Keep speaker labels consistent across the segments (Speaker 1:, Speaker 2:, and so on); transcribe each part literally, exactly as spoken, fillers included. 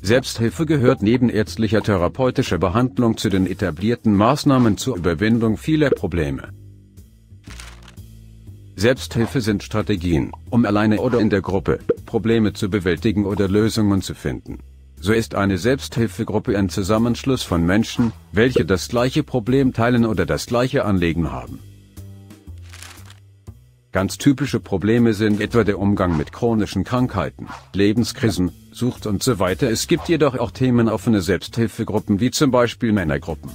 Speaker 1: Selbsthilfe gehört neben ärztlicher therapeutischer Behandlung zu den etablierten Maßnahmen zur Überwindung vieler Probleme. Selbsthilfe sind Strategien, um alleine oder in der Gruppe Probleme zu bewältigen oder Lösungen zu finden. So ist eine Selbsthilfegruppe ein Zusammenschluss von Menschen, welche das gleiche Problem teilen oder das gleiche Anliegen haben. Ganz typische Probleme sind etwa der Umgang mit chronischen Krankheiten, Lebenskrisen, Sucht und so weiter. Es gibt jedoch auch themenoffene Selbsthilfegruppen wie zum Beispiel Männergruppen.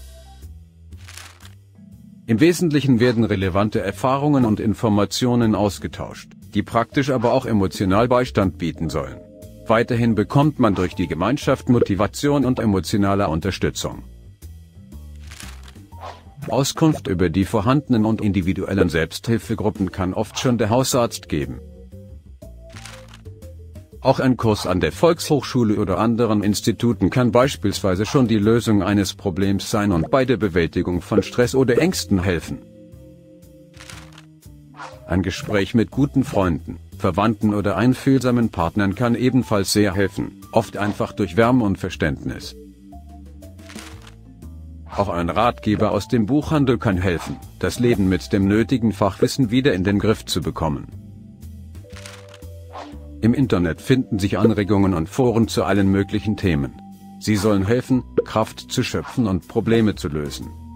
Speaker 1: Im Wesentlichen werden relevante Erfahrungen und Informationen ausgetauscht, die praktisch aber auch emotional Beistand bieten sollen. Weiterhin bekommt man durch die Gemeinschaft Motivation und emotionale Unterstützung. Auskunft über die vorhandenen und individuellen Selbsthilfegruppen kann oft schon der Hausarzt geben. Auch ein Kurs an der Volkshochschule oder anderen Instituten kann beispielsweise schon die Lösung eines Problems sein und bei der Bewältigung von Stress oder Ängsten helfen. Ein Gespräch mit guten Freunden, Verwandten oder einfühlsamen Partnern kann ebenfalls sehr helfen, oft einfach durch Wärme und Verständnis. Auch ein Ratgeber aus dem Buchhandel kann helfen, das Leben mit dem nötigen Fachwissen wieder in den Griff zu bekommen. Im Internet finden sich Anregungen und Foren zu allen möglichen Themen. Sie sollen helfen, Kraft zu schöpfen und Probleme zu lösen.